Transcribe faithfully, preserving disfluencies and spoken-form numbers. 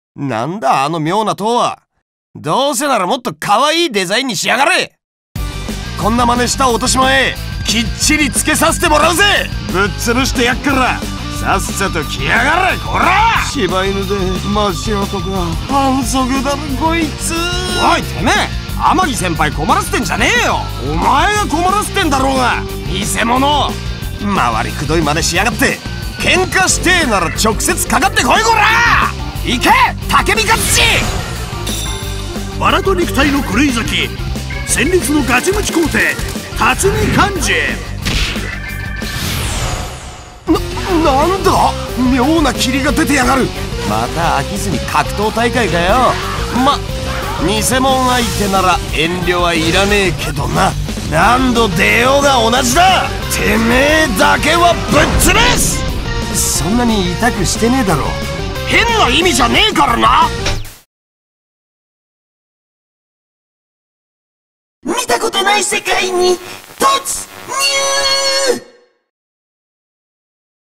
なんだあの妙な塔は。どうせならもっと可愛いデザインにしやがれ。こんな真似した落とし前きっちりつけさせてもらうぜ。ぶっ潰してやっからさっさと来やがれこら。柴犬で真っ白とか反則だろこいつ。おいてめえ、天城先輩困らせてんじゃねえよ。お前が困らせてんだろうが偽物。回りくどい真似しやがって。喧嘩してえなら直接かかってこいこら。行け竹見勝ち。 バラと肉体の狂い咲き、戦慄のガチムチ皇帝辰巳寛治。 な、なんだ妙な霧が出てやがる。また飽きずに格闘大会かよ。ま、偽物相手なら遠慮はいらねえけどな。何度出ようが同じだ。てめえだけはぶっ潰す。そんなに痛くしてねえだろ。変な意味じゃねえからな。 見たことない世界に突